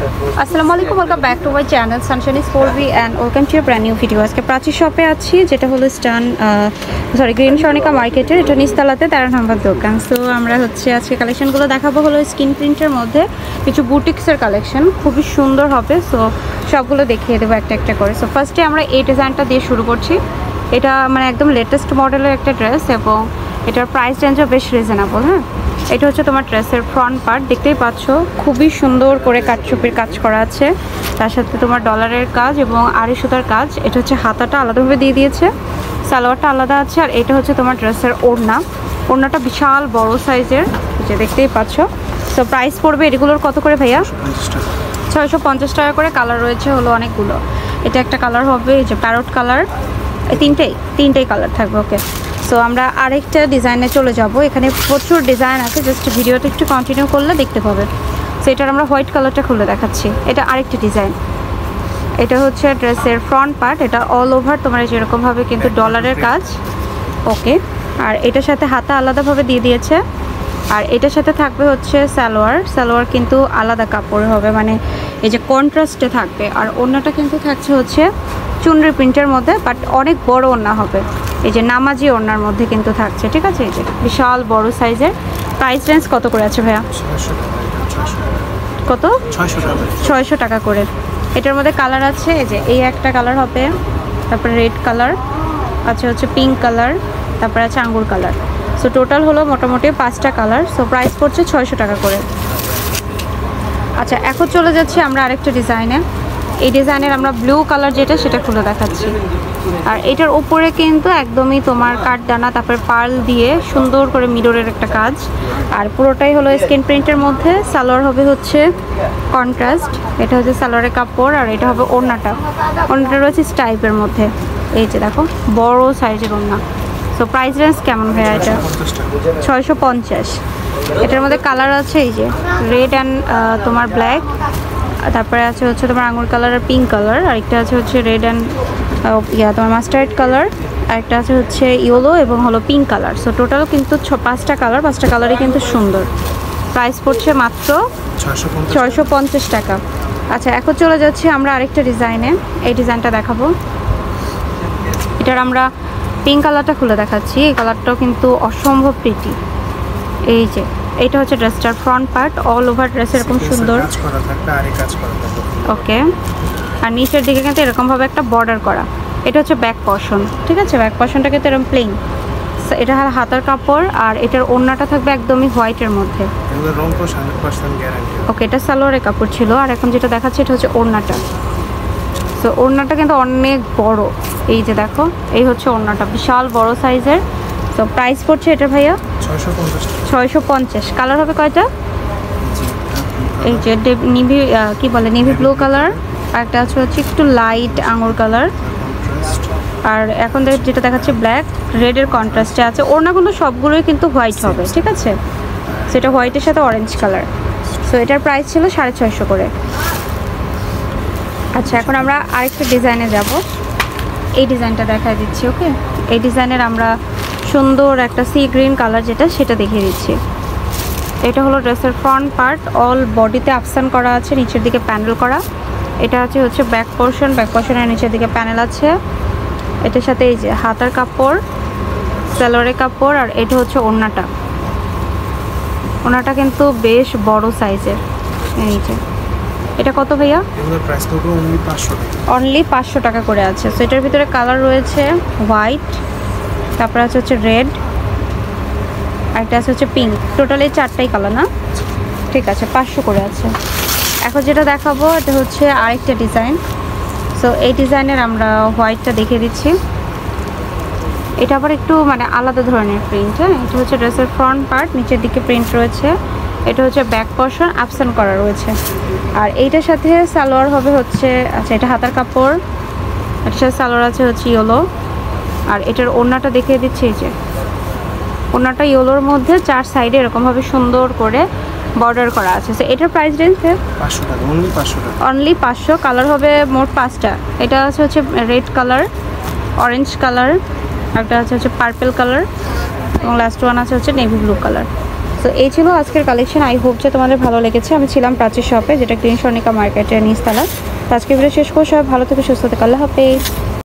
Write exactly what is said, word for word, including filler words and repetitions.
আসসালামু আলাইকুম, welcome back to my channel sunshine is four B and welcome to brand new video. আজকে প্রাচী শপে আছি, যেটা হলো স্টান সরি গ্রিন স্বর্ণিকা মার্কেটের, এটা নিচতলাতে তেরো নম্বর দোকান। সো আমরা হচ্ছে আজকে কালেকশনগুলো দেখাবো হলো স্কিন প্রিন্টের মধ্যে কিছু বুটিক্সের কালেকশন, খুবই সুন্দর হবে। সো সবগুলো দেখিয়ে দেবো একটা একটা করে। সো ফার্স্টে আমরা এই ডিজাইনটা দিয়ে শুরু করছি। এটা মানে একদম লেটেস্ট মডেলের একটা ড্রেস এবং এটার প্রাইস রেঞ্জও বেশ রিজনেবল। হ্যাঁ, এটা হচ্ছে তোমার ড্রেসের ফ্রন্ট পার্ট, দেখতেই পাচ্ছ খুবই সুন্দর করে কাটচুপির কাজ করা আছে, তার সাথে তোমার ডলারের কাজ এবং আড়ি সুতার কাজ। এটা হচ্ছে হাতাটা আলাদাভাবে দিয়ে দিয়েছে, সালোয়ারটা আলাদা আছে, আর এটা হচ্ছে তোমার ড্রেসের ওড়না। ওড়নাটা বিশাল বড় সাইজের, যে দেখতেই পাচ্ছ। তো প্রাইস পড়বে এগুলোর কত করে ভাইয়া? ছয়শো পঞ্চাশ টাকা করে। কালার রয়েছে হলো অনেকগুলো। এটা একটা কালার হবে, এই যে প্যারট কালার, এই তিনটেই তিনটেই কালার থাকবে। ওকে, সো আমরা আরেকটা ডিজাইনে চলে যাব। এখানে প্রচুর ডিজাইন আছে, জাস্ট ভিডিওটা একটু কন্টিনিউ করলে দেখতে পাবে। সো এটার আমরা হোয়াইট কালারটা খুলে দেখাচ্ছি। এটা আরেকটা ডিজাইন, এটা হচ্ছে ড্রেসের ফ্রন্ট পার্ট, এটা অল ওভার তোমার যেরকমভাবে কিন্তু ডলারের কাজ। ওকে, আর এটার সাথে হাতা আলাদাভাবে দিয়ে দিয়েছে, আর এটার সাথে থাকবে হচ্ছে সালোয়ার। সালোয়ার কিন্তু আলাদা কাপড় হবে, মানে এই যে কন্ট্রাস্টে থাকবে। আর ওড়নাটা কিন্তু থাকছে হচ্ছে চুনরি প্রিন্টের মধ্যে, বাট অনেক বড় ওড়না হবে, এই যে নামাজি ওড়নার মধ্যে কিন্তু থাকছে। ঠিক আছে, এই যে বিশাল বড় সাইজের। প্রাইস রেঞ্জ কত করে আছে ভাইয়া? কত? ছয়শো টাকা করে। এটার মধ্যে কালার আছে, এই যে এই একটা কালার হবে, তারপরে রেড কালার আছে, হচ্ছে পিঙ্ক কালার, তারপরে আছে আঙ্গুর কালার। সো টোটাল হলো মোটামুটি পাঁচটা কালার। সো প্রাইস পড়ছে ছয়শো টাকা করে। আচ্ছা, এখন চলে যাচ্ছি আমরা আরেকটা ডিজাইনে। এই ডিজাইনের আমরা ব্লু কালার যেটা, সেটা খুলে দেখাচ্ছি। আর এটার উপরে কিন্তু একদমই তোমার কাঠদানা, তারপরে পার্ল দিয়ে সুন্দর করে মিররের একটা কাজ। আর পুরোটাই হলো স্কিন প্রিন্টের মধ্যে। সালোয়ার হবে হচ্ছে কন্ট্রাস্ট, এটা হচ্ছে সালোয়ারের কাপড়, আর এটা হবে ওড়নাটা। ওড়নাটা রয়েছে স্টাইপের মধ্যে, এই যে দেখো বড় সাইজের ওড়না। সো প্রাইস রেঞ্জ কেমন ভাইয়া? এটা ছয়শো পঞ্চাশ। এটার মধ্যে কালার আছে, এই যে রেড অ্যান্ড তোমার ব্ল্যাক, তারপরে আছে হচ্ছে তোমার আঙুর কালার আর পিঙ্ক কালার, আর একটা আছে হচ্ছে রেড অ্যান্ড ইয়া তোমার মাস্টার্ড কালার, আর একটা আছে হচ্ছে ইয়েলো এবং হলো পিঙ্ক কালার। সো টোটাল কিন্তু ছ পাঁচটা কালার, পাঁচটা কালারই কিন্তু সুন্দর। প্রাইস পড়ছে মাত্র ছয়শো পঞ্চাশ টাকা। আচ্ছা, এখন চলে যাচ্ছি আমরা আরেকটা ডিজাইনে। এই ডিজাইনটা দেখাবো। এটার আমরা পিঙ্ক কালারটা খুলে দেখাচ্ছি। এই কালারটাও কিন্তু অসম্ভব প্রিটি। এই যে এটা হচ্ছে ড্রেসটার front part, all over dress এরকম সুন্দর। ওকে, আর নিচের দিকে কিন্তু এরকমভাবে একটা বর্ডার করা। এটা হচ্ছে ব্যাক পশন। ঠিক আছে, ব্যাক পশনটা কিন্তু এরকম প্লেন। এটা হাতার কাপড়, আর এটার ওড়নাটা থাকবে একদমই হোয়াইটের মধ্যে। ওকে, এটা সালোয়ারের কাপড় ছিল, আর এখন যেটা দেখাচ্ছে এটা হচ্ছে ওড়নাটা। তো ওড়নাটা কিন্তু অনেক বড়, এই যে দেখো এই হচ্ছে ওড়নাটা, বিশাল বড় সাইজের। তো প্রাইস পড়ছে এটা ভাইয়া ছয়শো পঞ্চাশ। কালার হবে কয়টা? এই যে নিভি কি বলে নেভি ব্লু কালার, আর একটা আছে হচ্ছে একটু লাইট আঙুর কালার, আর এখন যেটা দেখাচ্ছে ব্ল্যাক রেডের কন্ট্রাস্টে আছে। ওড়নাগুলো সবগুলোই কিন্তু হোয়াইট হবে। ঠিক আছে, সেটা হোয়াইটের সাথে অরেঞ্জ কালার। সো এটার প্রাইস ছিল সাড়ে ছয়শো করে। আচ্ছা, এখন আমরা আরেকটা ডিজাইনে যাব। এই ডিজাইনটা দেখা দিচ্ছি। ওকে, এই ডিজাইনের আমরা সুন্দর একটা সি গ্রিন কালার যেটা, সেটা দেখিয়ে দিচ্ছি। এটা হলো ড্রেসের ফ্রন্ট পার্ট, অল বডিতে আফসান করা আছে, নিচের দিকে প্যানেল করা। এটা আছে হচ্ছে ব্যাক পোর্শন, ব্যাক পোর্শনের নিচের দিকে প্যানেল আছে। এটার সাথে এই যে হাতার কাপড়, সালোয়ারের কাপড়, আর এটা হচ্ছে ওড়নাটা। ওড়নাটা কিন্তু বেশ বড় সাইজের। এই যে এটা কত ভাইয়া? অনলি পাঁচশো টাকা করে আছে। সো এটার ভিতরে কালার রয়েছে হোয়াইট, তারপরে আছে হচ্ছে রেড, আর একটা আছে হচ্ছে পিঙ্ক। টোটাল এই চারটাই কালার না? ঠিক আছে, পাঁচশো করে আছে। এখন যেটা দেখাবো এটা হচ্ছে আরেকটা ডিজাইন। সো এই ডিজাইনের আমরা হোয়াইটটা দেখিয়ে দিচ্ছি। এটা আবার একটু মানে আলাদা ধরনের প্রিন্ট। হ্যাঁ, এটা হচ্ছে ড্রেসের ফ্রন্ট পার্ট, নিচের দিকে প্রিন্ট রয়েছে। এটা হচ্ছে ব্যাক পশন, আফসান করা রয়েছে। আর এইটার সাথে সালোয়ার হবে হচ্ছে, আচ্ছা এটা হাতার কাপড়, এটার সাথে সালোয়ার আছে হচ্ছে ইয়েলো, আর এটার ওড়নাটা দেখিয়ে দিচ্ছি। এই যে ওড়নাটা ইয়েলোর মধ্যে চার সাইডে এরকমভাবে সুন্দর করে বর্ডার করা আছে। সো এটার প্রাইস রেঞ্জ পাঁচশো টাকা, অনলি পাঁচশো টাকা, অনলি পাঁচশো। কালার হবে মোট পাঁচটা। এটা আছে হচ্ছে রেড কালার, অরেঞ্জ কালার, একটা আছে হচ্ছে পার্পল কালার, এবং লাস্ট ওয়ান আছে হচ্ছে নেভি ব্লু কালার। তো এই ছিল আজকের কালেকশন। আই হোপ যে তোমাদের ভালো লেগেছে। আমি ছিলাম প্রাচীর শপে, যেটা গ্রিন স্বর্ণিকা মার্কেটের নিচতলা। তো আজকে ভিডিও শেষ করে সবাই ভালো থেকে সুস্থ থেকে আল্লাহ হাফেজ।